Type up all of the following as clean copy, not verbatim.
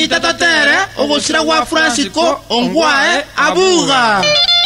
Mita tatere, ogosira wa Francisico, ongwae, abuga.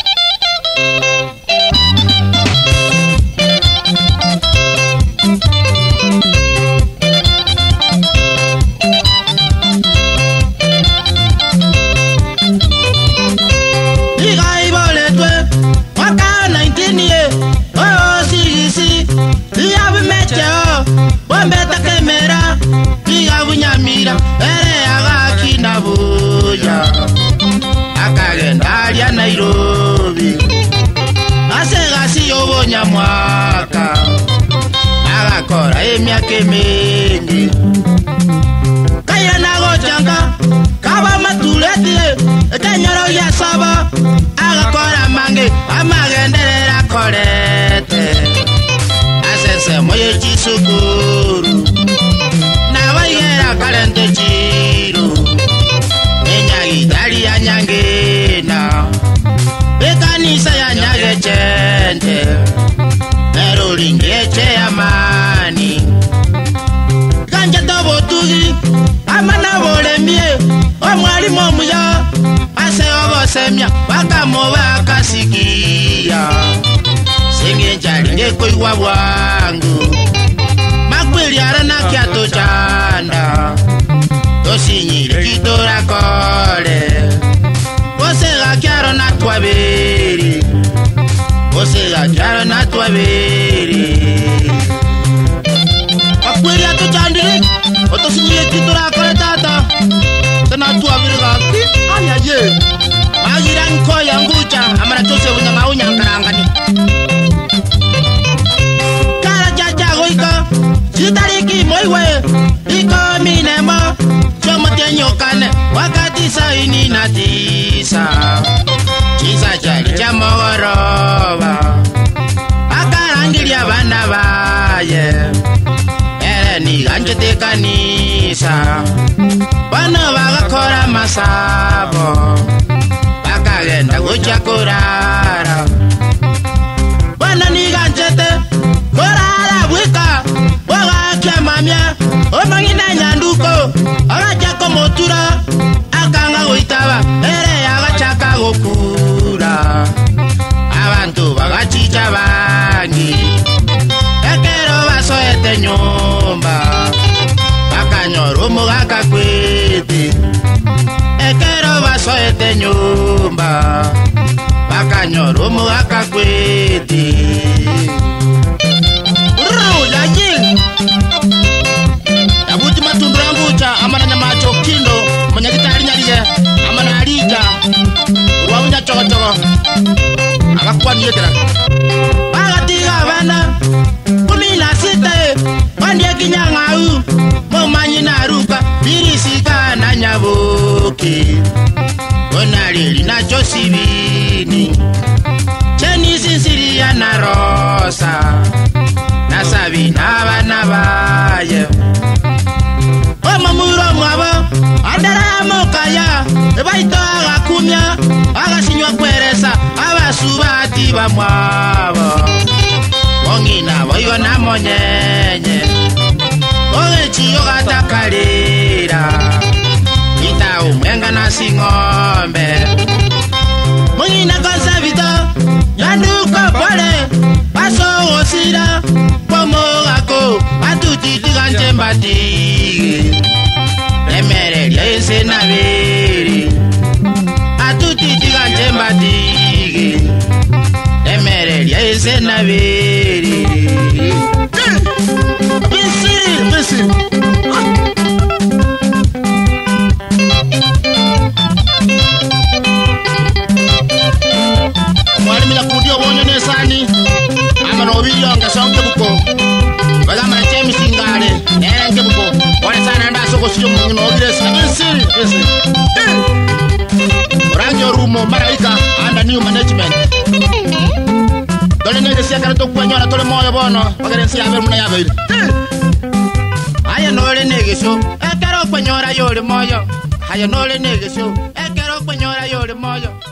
Igai boletwe, waka 19 ye, oh si, liabu meteo, bombeta kemera, liabu nyamira, aga kinabuya, akagenda ya Nairobi, asegasi yobo nyamwaka, agakora emyaka mingi, kaya nagochanga, kaba matuleti, ekenyoro ya saba, agakora mange, amagenderera korete, asese moye chisukuru, nabaigera kalente chiro, enyagidari ya nyangena, ekanisa ya nyagechente, erulingeche amani, kanja tobo tugi, amana bolemie, omwalimu omuya, ase obosemya, bakamuba akasikia, singenjali ngekoigwa bwangu, makweli arana kiato chanda, tosinyiri kitora kole, osega kiaro na twaberi, osega kiaro na twaberi, makweli ato chandiri, otosinyiri kitora kole tata, tena twaberi gaki, ayaye, magira nkoya ngucha, amara chose unyanga unyangarangani. Chitariki moiwe, iko minema, chomo tenyokane, wakati saini na tisa. Chisa chali chamogoroba, akarangilia bana baye, ni ganjete kanisa, bana bagakora masabo, bakagenda gucha kurara, bana ni ganjete, kurara wika, mamia, omangina nyanduko, agachako motura, akanga goitaba, ere agachaka gokura, abantu bagachicha bangi, ekero baso ete nyumba, bakanyoro mugaka kwete, ekero baso ete nyumba, bakanyoro mugaka kwete. Amana nyamacho kindo manyakitari nyaliye amana alija wamunya chogo agakwani yedera bagatiga bana 16 bandie kinyangau momanyi naruka birisika na nyaboki onalili na josibini cheni sinsiri ya na rosa na sabina bana baye mamuro mwaba adara mokaya ebaito agakumya agasinywa kweresa abasubati bamwaba ongina boyo na monyenye ogechiyo gatakalira ita umwenga na singombe mongina konsabito yanduko pole paso osira pomogako atutitiganche mbati emereria ese nabiri atutitiganche mbati emereria ese nabiri Bisi mwalimu ya kudio wonyene sani amano obiyo ngasonge buko bagama chemi singale nenge buko wale sana nda soko sio mungu ogiresi bisi ranyo rumo maraika anda new management dole nege sia karato kwanyora tole moyo bono ogerensi yabe muna yabe aya nole nege so ekero kwanyora yole moyo aya nole nege so ekero kwanyora yole moyo